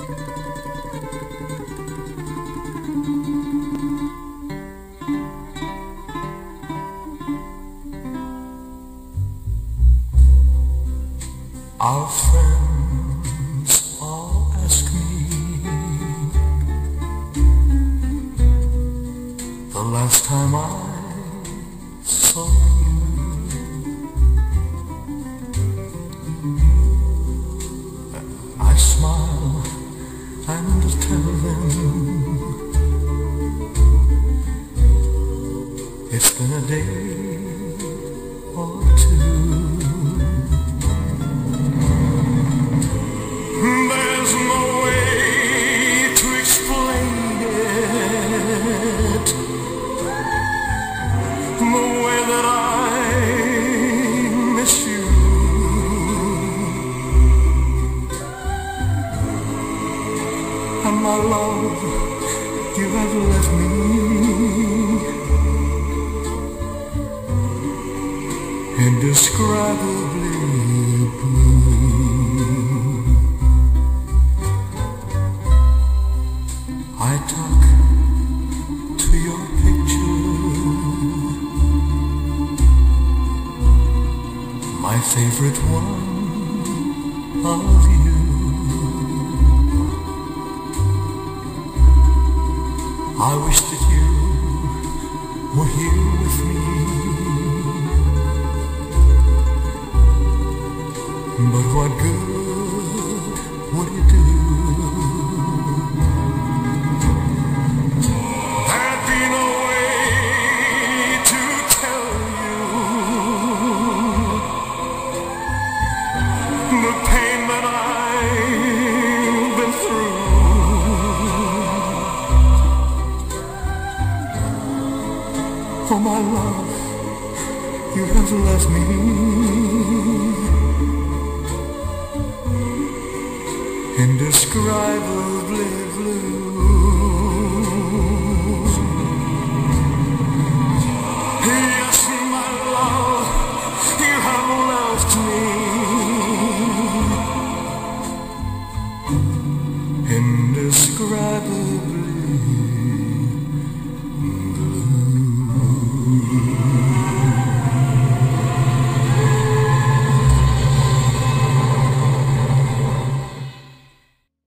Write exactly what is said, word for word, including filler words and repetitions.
Our friends all ask me the last time I saw you. I smile and tell them it's been a day or two. There's no way to explain it, the way that I miss you. And my love, you have left me indescribably blue. I talk to your picture, my favorite one of you. I wish that you were here with me, but what good would it do? The pain that I've been through. Oh my love, you have left me indescribably blue.